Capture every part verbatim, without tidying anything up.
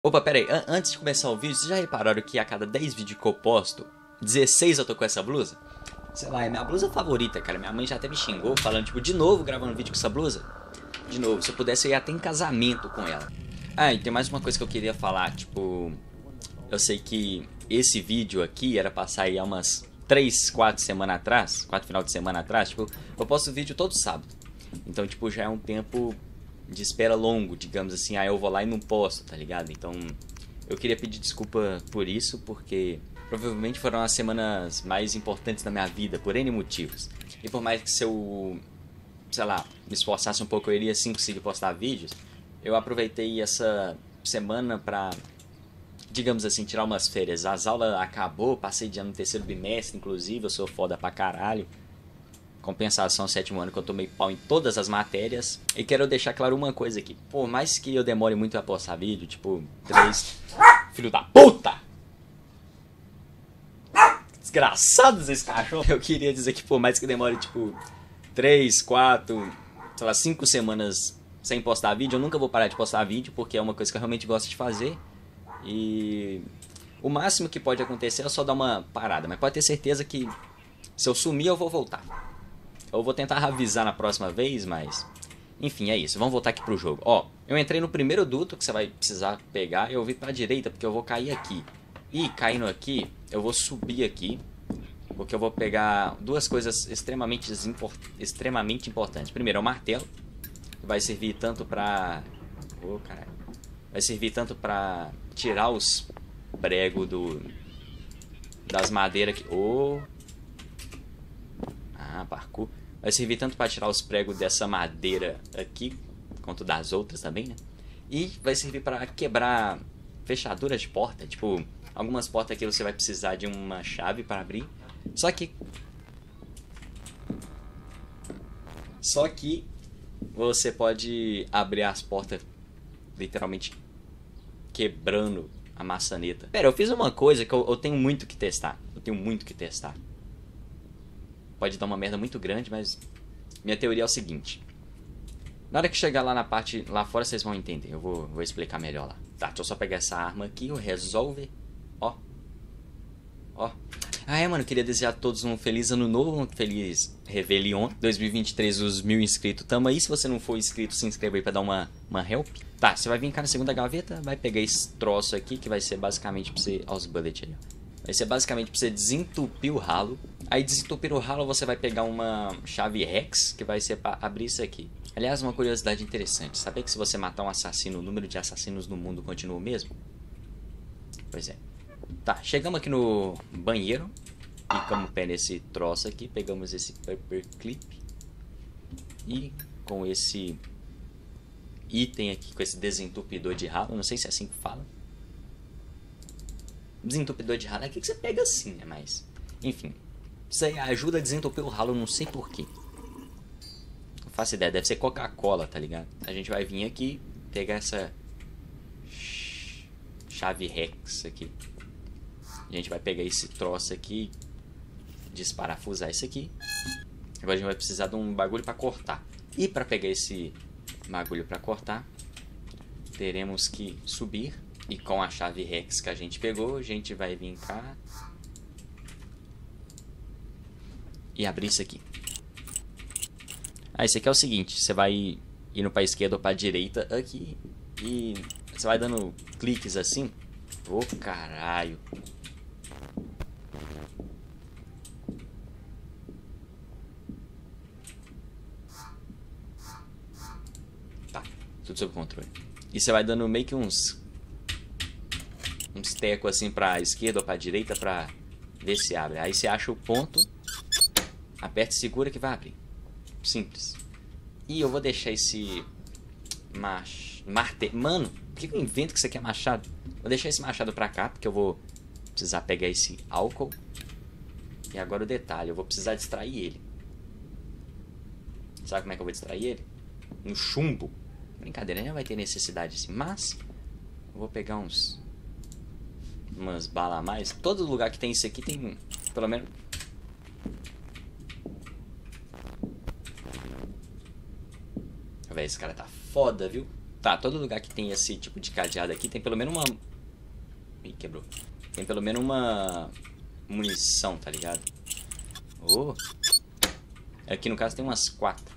Opa, pera aí, An antes de começar o vídeo, vocês já repararam que a cada dez vídeos que eu posto, dezesseis eu tô com essa blusa? Sei lá, é minha blusa favorita, cara. Minha mãe já até me xingou, falando, tipo, de novo gravando vídeo com essa blusa? De novo, se eu pudesse eu ia até em casamento com ela. Ah, e tem mais uma coisa que eu queria falar, tipo... Eu sei que esse vídeo aqui era pra sair há umas três, quatro semanas atrás, quatro final de semana atrás, tipo, eu posto vídeo todo sábado. Então, tipo, já é um tempo de espera longo, digamos assim, aí eu vou lá e não posto, tá ligado? Então, eu queria pedir desculpa por isso, porque provavelmente foram as semanas mais importantes da minha vida, por N motivos. E por mais que se eu, sei lá, me esforçasse um pouco, eu iria sim conseguir postar vídeos, eu aproveitei essa semana pra, digamos assim, tirar umas férias. As aulas acabou, passei de ano no terceiro bimestre, inclusive, eu sou foda pra caralho. Compensação, sétimo ano que eu tomei pau em todas as matérias. E quero deixar claro uma coisa aqui. Por mais que eu demore muito a postar vídeo, tipo, três... Filho da puta! Desgraçados esse cachorro! Eu queria dizer que por mais que demore, tipo, três, quatro, sei lá, cinco semanas sem postar vídeo, eu nunca vou parar de postar vídeo, porque é uma coisa que eu realmente gosto de fazer. E... o máximo que pode acontecer é só dar uma parada. Mas pode ter certeza que se eu sumir, eu vou voltar. Eu vou tentar avisar na próxima vez, mas... enfim, é isso. Vamos voltar aqui pro jogo. Ó, eu entrei no primeiro duto que você vai precisar pegar. Eu vim pra direita porque eu vou cair aqui. E caindo aqui, eu vou subir aqui. Porque eu vou pegar duas coisas extremamente, import... extremamente importantes. Primeiro é o martelo. Que vai servir tanto pra... oh, caralho. Vai servir tanto pra tirar os pregos do... das madeiras aqui. Oh... ah, parkour. Vai servir tanto para tirar os pregos dessa madeira aqui, quanto das outras também, né? E vai servir para quebrar fechaduras de porta. Tipo, algumas portas aqui você vai precisar de uma chave para abrir. Só que... Só que você pode abrir as portas literalmente quebrando a maçaneta. Pera, eu fiz uma coisa que eu, eu tenho muito que testar. Eu tenho muito que testar. Pode dar uma merda muito grande, mas minha teoria é o seguinte. Na hora que chegar lá na parte, lá fora vocês vão entender. Eu vou, vou explicar melhor lá. Tá, deixa eu só pegar essa arma aqui, o resolve. Ó. Ó. Ah é, mano, eu queria desejar a todos um feliz ano novo, um feliz Réveillon. dois mil e vinte e três, os mil inscritos, tamo aí. Se você não for inscrito, se inscreva aí pra dar uma, uma help. Tá, você vai vir cá na segunda gaveta, vai pegar esse troço aqui, que vai ser basicamente pra você... ó os bullets ali, ó. Vai ser basicamente pra você desentupir o ralo. Aí desentupir o ralo você vai pegar uma chave Hex, que vai ser pra abrir isso aqui. Aliás, uma curiosidade interessante. Sabia que se você matar um assassino, o número de assassinos no mundo continua o mesmo? Pois é. Tá, chegamos aqui no banheiro. Ficamos o pé nesse troço aqui. Pegamos esse paperclip. E com esse item aqui, com esse desentupidor de ralo. Não sei se é assim que fala. Desentupidor de ralo é aqui que você pega assim, né? Mas, enfim. Isso aí ajuda a desentupir o ralo, não sei porquê. Não faço ideia, deve ser Coca-Cola, tá ligado? A gente vai vir aqui, pegar essa chave Hex aqui. A gente vai pegar esse troço aqui, desparafusar isso aqui. Agora a gente vai precisar de um bagulho pra cortar. E pra pegar esse bagulho pra cortar, teremos que subir. E com a chave Hex que a gente pegou, a gente vai vir cá e abrir isso aqui. Ah, isso aqui é o seguinte, você vai indo para a esquerda ou para a direita aqui e você vai dando cliques assim. Ô, oh, caralho. Tá, tudo sob controle. E você vai dando meio que uns uns tecos assim pra esquerda ou pra direita pra ver se abre. Aí você acha o ponto, aperta e segura que vai abrir. Simples. E eu vou deixar esse mach... martelo. Mano, por que eu invento que isso aqui é machado? Vou deixar esse machado pra cá, porque eu vou precisar pegar esse álcool. E agora o detalhe, eu vou precisar distrair ele. Sabe como é que eu vou distrair ele? Um chumbo. Brincadeira, não vai ter necessidade assim. Mas eu vou pegar uns... umas balas a mais. Todo lugar que tem isso aqui tem pelo menos... véi, esse cara tá foda, viu? Tá, todo lugar que tem esse tipo de cadeado aqui tem pelo menos uma... Ih, quebrou. Tem pelo menos uma munição, tá ligado? Oh. Aqui no caso tem umas quatro.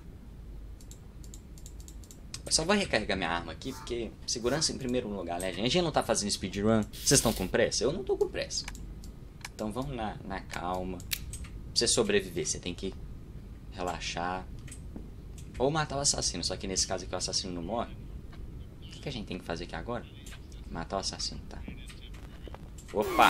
Eu só vou recarregar minha arma aqui, porque segurança em primeiro lugar, né, gente? A gente não tá fazendo speedrun. Vocês estão com pressa? Eu não tô com pressa. Então vamos na, na calma. Pra você sobreviver, você tem que relaxar. Ou matar o assassino, só que nesse caso aqui o assassino não morre. O que, que a gente tem que fazer aqui agora? Matar o assassino, tá. Opa!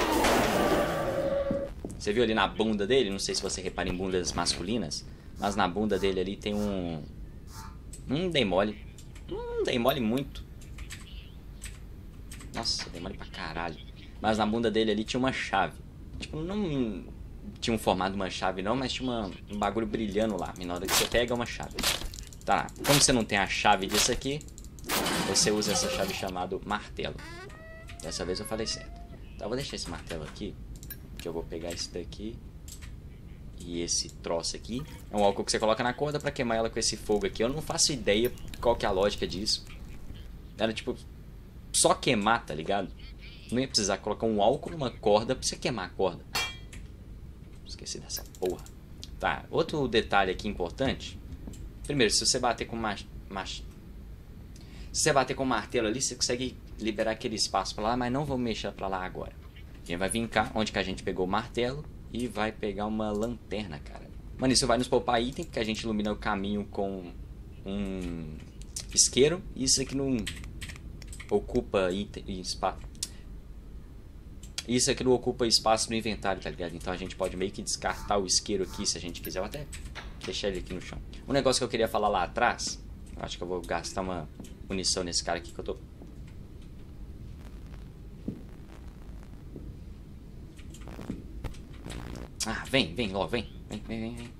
Você viu ali na bunda dele? Não sei se você repara em bundas masculinas, mas na bunda dele ali tem um... Hum, dei mole. Hum, dei mole muito. Nossa, dei mole pra caralho. Mas na bunda dele ali tinha uma chave. Tipo, não tinha um formato de uma chave não, mas tinha uma, um bagulho brilhando lá. Na hora que você pega, é uma chave. Tá, como você não tem a chave disso aqui, você usa essa chave chamada martelo. Dessa vez eu falei certo. Então eu vou deixar esse martelo aqui, que eu vou pegar esse daqui. E esse troço aqui é um álcool que você coloca na corda pra queimar ela com esse fogo aqui. Eu não faço ideia qual que é a lógica disso. Era tipo, só queimar, tá ligado? Não ia precisar colocar um álcool numa corda pra você queimar a corda. Esqueci dessa porra. Tá, outro detalhe aqui importante. Primeiro, se você bater com mach... mach... Se você bater com o martelo ali, você consegue liberar aquele espaço pra lá, mas não vou mexer pra lá agora. A gente vai vir cá, onde que a gente pegou o martelo, e vai pegar uma lanterna, cara. Mano, isso vai nos poupar item, porque a gente ilumina o caminho com um isqueiro. E isso aqui não ocupa item, espaço. Isso aqui não ocupa espaço no inventário, tá ligado? Então a gente pode meio que descartar o isqueiro aqui, se a gente quiser. Eu até deixar ele aqui no chão. Um negócio que eu queria falar lá atrás. Eu acho que eu vou gastar uma munição nesse cara aqui que eu tô... Ah, vem, vem, ó, vem. Vem, vem, vem, vem.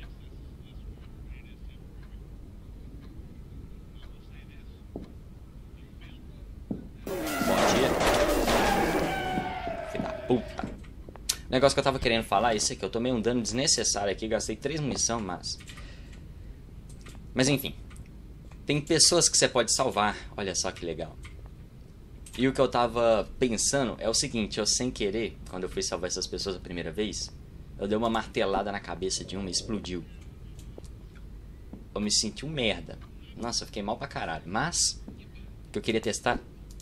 Bom dia. Filho da puta. O negócio que eu tava querendo falar é isso aqui. Eu tomei um dano desnecessário aqui. Gastei três munição, mas... Mas enfim. Tem pessoas que você pode salvar. Olha só que legal. E o que eu tava pensando é o seguinte. Eu sem querer, quando eu fui salvar essas pessoas a primeira vez... Eu dei uma martelada na cabeça de uma e explodiu. Eu me senti um merda. Nossa, eu fiquei mal pra caralho. Mas, o que eu queria testar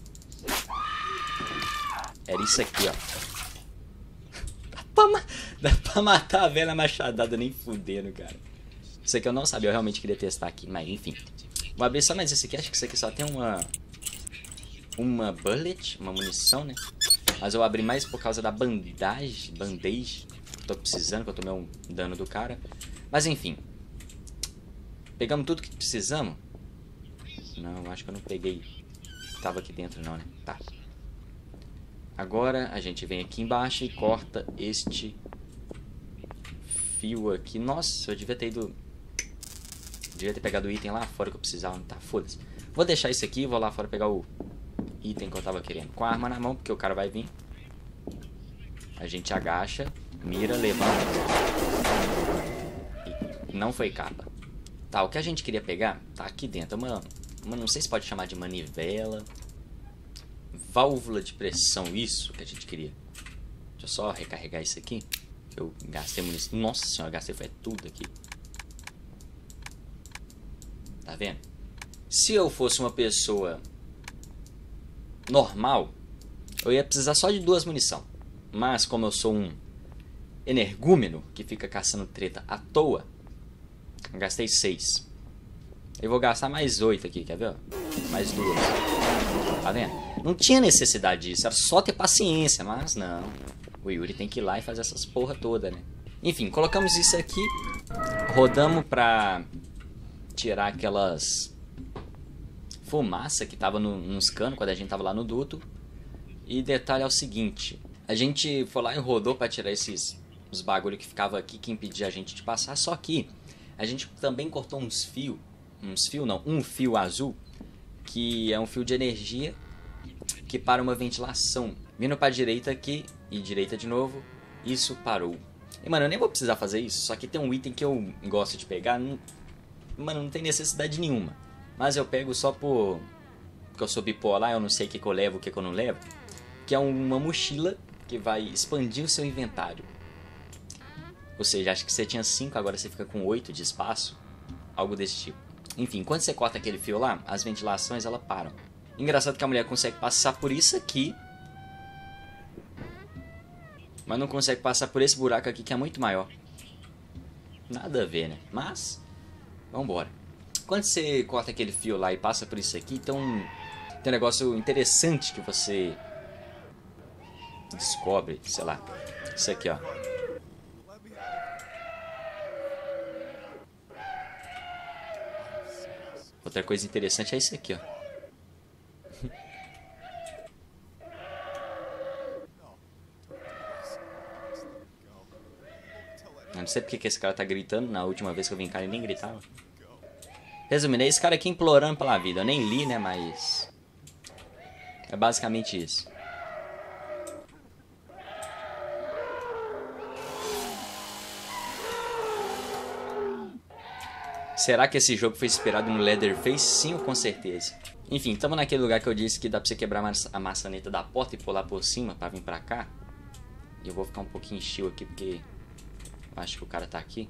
era isso aqui, ó. Dá pra, ma Dá pra matar a velha machadada nem fudendo, cara. Isso aqui eu não sabia, eu realmente queria testar aqui. Mas enfim. Vou abrir só mais esse aqui. Acho que isso aqui só tem uma... Uma bullet, uma munição, né? Mas eu abri mais por causa da bandagem. Bandage. Tô precisando, que eu tomei um dano do cara. Mas enfim. Pegamos tudo que precisamos? Não, acho que eu não peguei. Tava aqui dentro não, né? Tá. Agora a gente vem aqui embaixo e corta este fio aqui. Nossa, eu devia ter ido... Devia ter pegado o item lá fora que eu precisava. Tá, foda-se. Vou deixar isso aqui e vou lá fora pegar o item que eu tava querendo. Com a arma na mão, porque o cara vai vir. A gente agacha, mira, levanta. E não foi capa. Tá, o que a gente queria pegar tá aqui dentro. Uma, uma, não sei se pode chamar de manivela. Válvula de pressão, isso que a gente queria. Deixa eu só recarregar isso aqui. Que eu gastei munição. Nossa senhora, gastei foi tudo aqui. Tá vendo? Se eu fosse uma pessoa normal, eu ia precisar só de duas munição. Mas como eu sou um energúmeno que fica caçando treta à toa, eu gastei seis. Eu vou gastar mais oito aqui, quer ver? Mais duas. Tá vendo? Não tinha necessidade disso, era só ter paciência, mas não. O Yuri tem que ir lá e fazer essas porra toda, né? Enfim, colocamos isso aqui, rodamos pra tirar aquelas fumaça que tava no, nos canos quando a gente tava lá no duto. E detalhe é o seguinte, a gente foi lá e rodou pra tirar esses os bagulho que ficava aqui que impedia a gente de passar, só que a gente também cortou uns fios, uns fios não, um fio azul, que é um fio de energia que para uma ventilação. Vindo pra direita aqui e direita de novo, isso parou. E mano, eu nem vou precisar fazer isso, só que tem um item que eu gosto de pegar, não, mano, não tem necessidade nenhuma. Mas eu pego só por... porque eu sou bipolar, eu não sei o que, que eu levo, o que, que eu não levo. Que é uma mochila que vai expandir o seu inventário. Ou seja, acho que você tinha cinco, agora você fica com oito de espaço. Algo desse tipo. Enfim, quando você corta aquele fio lá, as ventilações ela param. Engraçado que a mulher consegue passar por isso aqui, mas não consegue passar por esse buraco aqui que é muito maior. Nada a ver, né? Mas, vambora. Quando você corta aquele fio lá e passa por isso aqui, então tem um negócio interessante que você descobre, sei lá. Isso aqui, ó. Outra coisa interessante é isso aqui, ó. Eu não sei porque que esse cara tá gritando. Na última vez que eu vim cá ele nem gritava. Resumindo, é esse cara aqui implorando pela vida. Eu nem li, né, mas... é basicamente isso. Será que esse jogo foi inspirado no Leatherface? Sim, com certeza. Enfim, estamos naquele lugar que eu disse que dá pra você quebrar a maçaneta da porta e pular por cima pra vir pra cá. E eu vou ficar um pouquinho chill aqui porque eu acho que o cara tá aqui.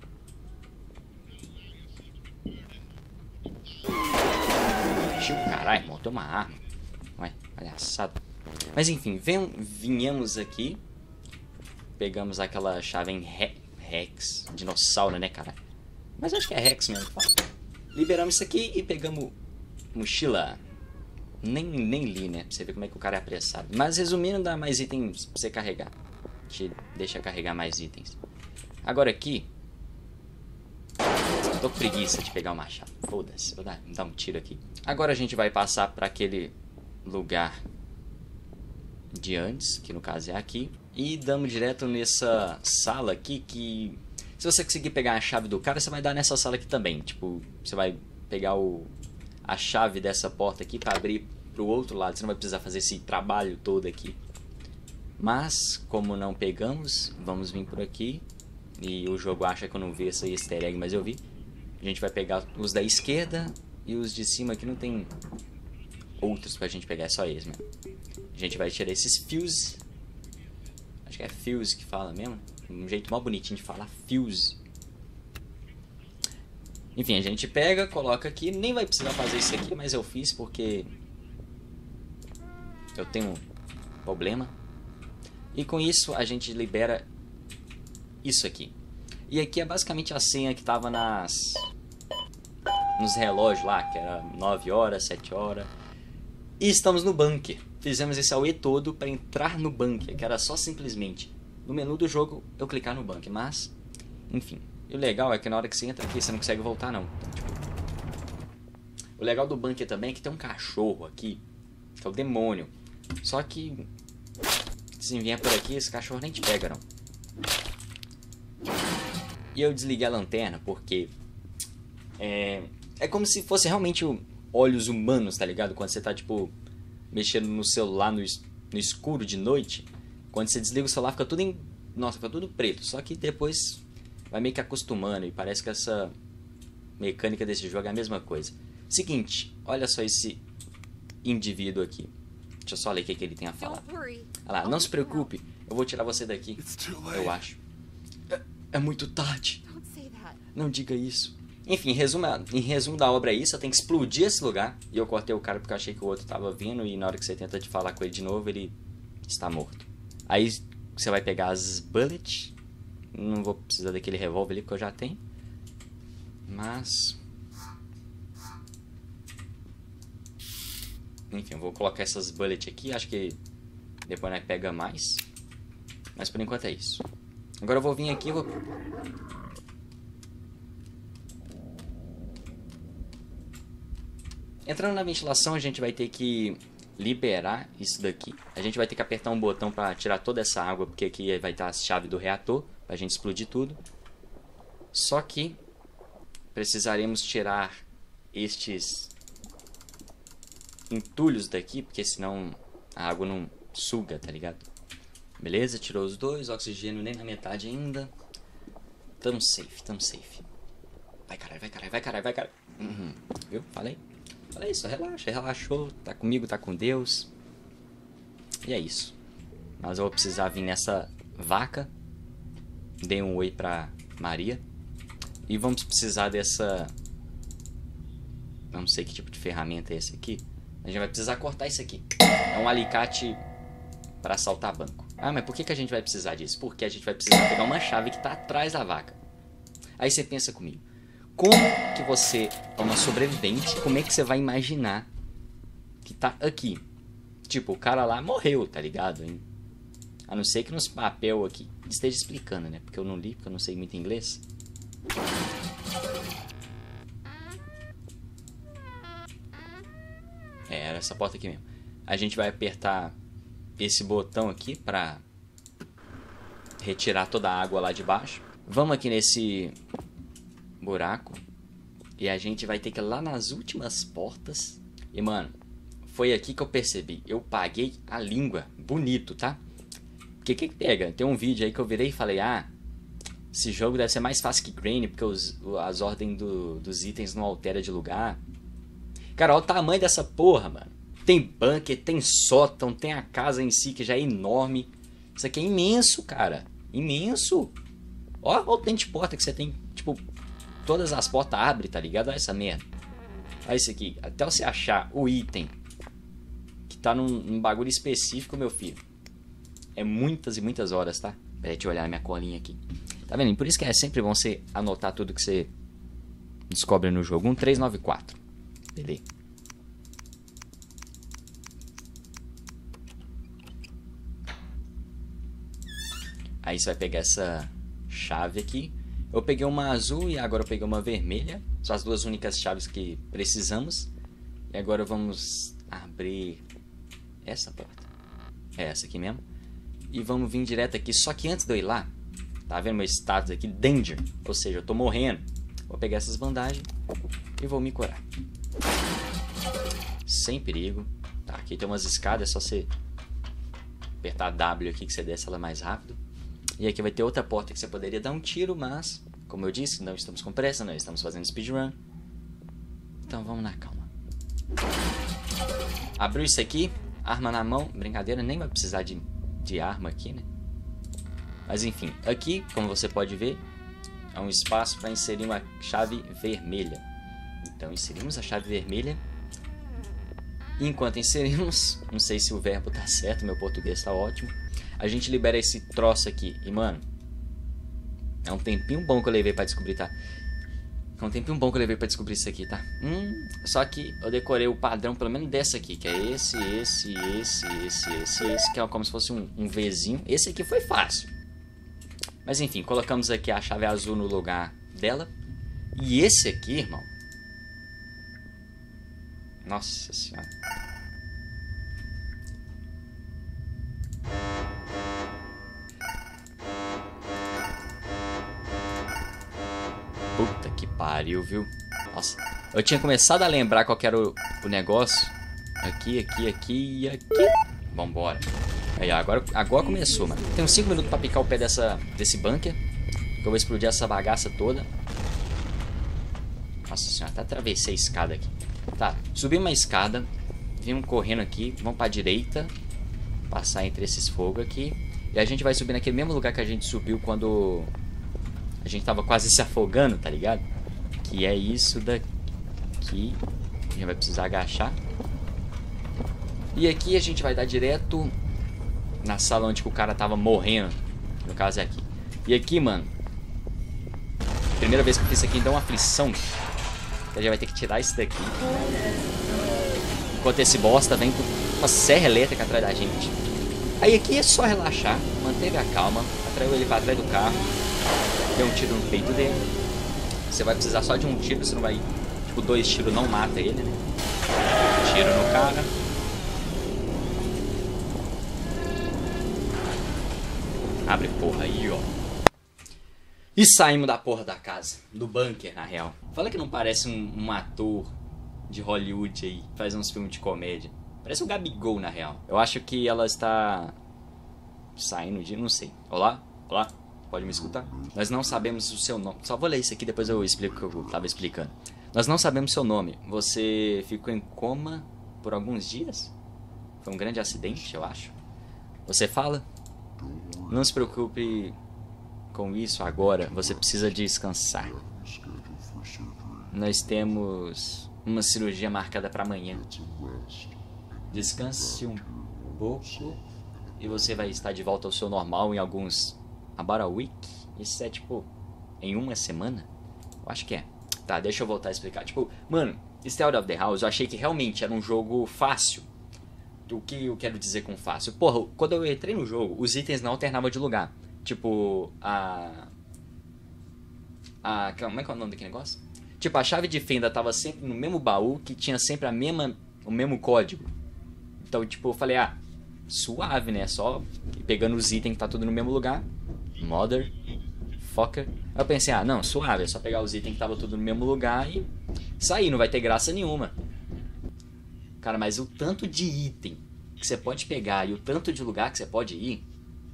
Chill, caralho, montou uma arma. Ué, palhaçada. Mas enfim, vem, vinhamos aqui. Pegamos aquela chave em Re Rex. Dinossauro, né, cara? Mas acho que é Rex mesmo. Liberamos isso aqui e pegamos mochila. Nem, nem li, né? Pra você ver como é que o cara é apressado. Mas resumindo, dá mais itens pra você carregar. Te deixa carregar mais itens. Agora aqui... tô com preguiça de pegar o machado. Foda-se, vou dar, dar um tiro aqui. Agora a gente vai passar pra aquele lugar de antes, que no caso é aqui. E damos direto nessa sala aqui que... se você conseguir pegar a chave do cara, você vai dar nessa sala aqui também. Tipo, você vai pegar o, a chave dessa porta aqui pra abrir pro outro lado. Você não vai precisar fazer esse trabalho todo aqui. Mas, como não pegamos, vamos vir por aqui. E o jogo acha que eu não vi essa easter egg, mas eu vi. A gente vai pegar os da esquerda e os de cima aqui não tem outros pra gente pegar, é só eles mesmo. A gente vai tirar esses fios. Acho que é fios que fala mesmo. Um jeito mó bonitinho de falar, fuse. Enfim, a gente pega, coloca aqui. Nem vai precisar fazer isso aqui, mas eu fiz porque eu tenho um problema. E com isso a gente libera isso aqui. E aqui é basicamente a senha que estava nas nos relógios lá, que era nove horas, sete horas. E estamos no bunker. Fizemos esse auê todo para entrar no bunker, que era só simplesmente no menu do jogo eu clicar no bunker, mas enfim. E o legal é que na hora que você entra aqui você não consegue voltar não. Então, tipo, o legal do bunker também é que tem um cachorro aqui, que é o demônio. Só que se vier por aqui esse cachorro nem te pega não. E eu desliguei a lanterna porque é, é como se fosse realmente olhos humanos, tá ligado? Quando você tá tipo mexendo no celular no, no escuro de noite. Quando você desliga o celular fica tudo em... nossa, fica tudo preto. Só que depois vai meio que acostumando. E parece que essa mecânica desse jogo é a mesma coisa. Seguinte, olha só esse indivíduo aqui. Deixa eu só ler o que, que ele tem a falar. Olha lá, não se preocupe, eu vou tirar você daqui. Eu acho. É, é muito tarde. Não diga isso. Enfim, em resumo, em resumo da obra é isso. Eu tenho que explodir esse lugar. E eu cortei o cara porque eu achei que o outro tava vindo. E na hora que você tenta de falar com ele de novo, ele está morto. Aí você vai pegar as bullets. Não vou precisar daquele revólver ali porque eu já tenho. Mas... enfim, eu vou colocar essas bullets aqui. Acho que depois nós pega mais. Mas por enquanto é isso. Agora eu vou vir aqui e vou... entrando na ventilação a gente vai ter que liberar isso daqui. A gente vai ter que apertar um botão para tirar toda essa água, porque aqui vai estar a chave do reator para a gente explodir tudo. Só que precisaremos tirar estes entulhos daqui, porque senão a água não suga, tá ligado? Beleza, tirou os dois, oxigênio nem na metade ainda. Tamo safe, tamo safe. Vai caralho, vai caralho, vai caralho, vai caralho. Uhum. Viu? Falei. Olha isso, relaxa, relaxou, tá comigo, tá com Deus. E é isso. Mas eu vou precisar vir nessa vaca. Dei um oi pra Maria. E vamos precisar dessa... Eu não sei que tipo de ferramenta é esse aqui. A gente vai precisar cortar isso aqui. É um alicate para assaltar banco. Ah, mas por que, que a gente vai precisar disso? Porque a gente vai precisar pegar uma chave que está atrás da vaca. Aí você pensa comigo. Como que você é uma sobrevivente? Como é que você vai imaginar que tá aqui? Tipo, o cara lá morreu, tá ligado? Hein? A não ser que nos papel aqui esteja explicando, né? Porque eu não li, porque eu não sei muito inglês. É, era essa porta aqui mesmo. A gente vai apertar esse botão aqui para retirar toda a água lá de baixo. Vamos aqui nesse buraco e a gente vai ter que ir lá nas últimas portas. E mano, foi aqui que eu percebi. Eu paguei a língua. Bonito, tá? Porque que que pega? Tem um vídeo aí que eu virei e falei: ah, esse jogo deve ser mais fácil que Granny, porque os, as ordens do, dos itens não alteram de lugar. Cara, olha o tamanho dessa porra, mano. Tem bunker, tem sótão, tem a casa em si que já é enorme. Isso aqui é imenso, cara. Imenso. Ó, olha o tanto de porta que você tem. Tipo, todas as portas abrem, tá ligado? Olha essa merda. Olha isso aqui. Até você achar o item que tá num, num bagulho específico, meu filho. É muitas e muitas horas, tá? Peraí, deixa eu olhar a minha colinha aqui. Tá vendo? Por isso que é sempre bom você anotar tudo que você descobre no jogo. um três nove quatro. Beleza. Aí você vai pegar essa chave aqui. Eu peguei uma azul e agora eu peguei uma vermelha. São as duas únicas chaves que precisamos. E agora vamos abrir essa porta. É essa aqui mesmo. E vamos vir direto aqui. Só que antes de eu ir lá, tá vendo meu status aqui? Danger. Ou seja, eu tô morrendo. Vou pegar essas bandagens e vou me curar. Sem perigo. Tá, aqui tem umas escadas. É só você apertar W aqui que você desce ela mais rápido. E aqui vai ter outra porta que você poderia dar um tiro, mas, como eu disse, não estamos com pressa, não estamos fazendo speedrun. Então vamos na calma. Abriu isso aqui, arma na mão, brincadeira, nem vai precisar de, de arma aqui, né? Mas enfim, aqui, como você pode ver, é um espaço para inserir uma chave vermelha. Então inserimos a chave vermelha. E enquanto inserimos, não sei se o verbo tá certo, meu português tá ótimo. A gente libera esse troço aqui. E, mano, é um tempinho bom que eu levei pra descobrir, tá? É um tempinho bom que eu levei pra descobrir isso aqui, tá? Hum, só que eu decorei o padrão, pelo menos dessa aqui. Que é esse, esse, esse, esse, esse, esse. Que é como se fosse um, um Vzinho. Esse aqui foi fácil. Mas, enfim, colocamos aqui a chave azul no lugar dela. E esse aqui, irmão. Nossa senhora. Puta que pariu, viu? Nossa, eu tinha começado a lembrar qual que era o, o negócio. Aqui, aqui, aqui e aqui. Vambora. Aí, ó, agora, agora começou, mano. Tem uns cinco minutos pra picar o pé dessa, desse bunker. Que eu vou explodir essa bagaça toda. Nossa senhora, até atravessei a escada aqui. Tá, subimos uma escada. Vimos correndo aqui, vamos pra direita. Passar entre esses fogos aqui. E a gente vai subir naquele mesmo lugar que a gente subiu quando a gente tava quase se afogando, tá ligado? Que é isso daqui. A gente vai precisar agachar. E aqui a gente vai dar direto na sala onde o cara tava morrendo. No caso é aqui. E aqui, mano, primeira vez que eu fiz isso aqui, dá uma aflição. A gente vai ter que tirar isso daqui. Enquanto esse bosta vem com uma serra elétrica atrás da gente. Aí aqui é só relaxar, manter a calma. Atraiu ele pra trás do carro. Deu um tiro no peito dele. Você vai precisar só de um tiro, você não vai... Tipo, dois tiros não mata ele, né? Tiro no cara. Abre porra aí, ó. E saímos da porra da casa. Do bunker, na real. Fala que não parece um, um ator de Hollywood aí. Faz uns filmes de comédia. Parece um Gabigol, na real. Eu acho que ela está saindo de... Não sei. Olá? Olá? Pode me escutar? Nós não sabemos o seu nome. Só vou ler isso aqui, depois eu explico o que eu tava explicando. Nós não sabemos seu nome. Você ficou em coma por alguns dias? Foi um grande acidente, eu acho. Você fala? Não se preocupe com isso agora. Você precisa descansar. Nós temos uma cirurgia marcada para amanhã. Descanse um pouco e você vai estar de volta ao seu normal em alguns... About a week? Isso é tipo... Em uma semana? Eu acho que é. Tá, deixa eu voltar a explicar. Tipo, mano, Stay Out of the House eu achei que realmente era um jogo fácil. O que eu quero dizer com fácil? Porra, quando eu entrei no jogo, os itens não alternavam de lugar. Tipo, a... a... Como é que é o nome daquele negócio? Tipo, a chave de fenda tava sempre no mesmo baú, que tinha sempre a mesma, o mesmo código. Então, tipo, eu falei, ah, suave, né? Só pegando os itens que tá tudo no mesmo lugar. Mother, fucker. Aí eu pensei, ah, não, suave, é só pegar os itens que tava tudo no mesmo lugar e sair, não vai ter graça nenhuma. Cara, mas o tanto de item que você pode pegar e o tanto de lugar que você pode ir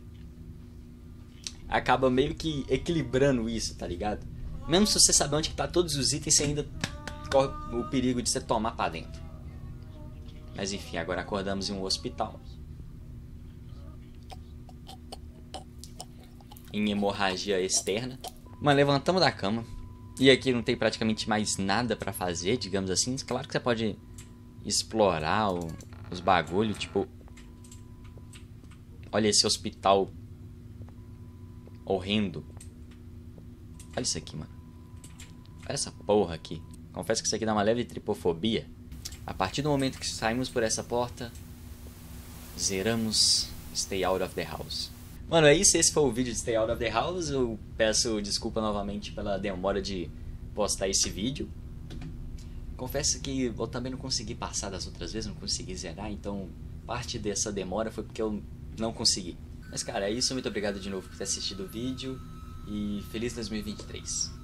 acaba meio que equilibrando isso, tá ligado? Mesmo se você saber onde que tá todos os itens, você ainda corre o perigo de você tomar pra dentro. Mas enfim, agora acordamos em um hospital. Em hemorragia externa. Mano, levantamos da cama. E aqui não tem praticamente mais nada pra fazer, digamos assim. Claro que você pode explorar o, os bagulhos, tipo... Olha esse hospital horrendo. Olha isso aqui, mano. Olha essa porra aqui. Confesso que isso aqui dá uma leve tripofobia. A partir do momento que saímos por essa porta, zeramos Stay Out of the House. Mano, é isso. Esse foi o vídeo de Stay Out of the House. Eu peço desculpa novamente pela demora de postar esse vídeo. Confesso que eu também não consegui passar das outras vezes, não consegui zerar, então parte dessa demora foi porque eu não consegui. Mas cara, é isso. Muito obrigado de novo por ter assistido o vídeo e feliz dois mil e vinte e três.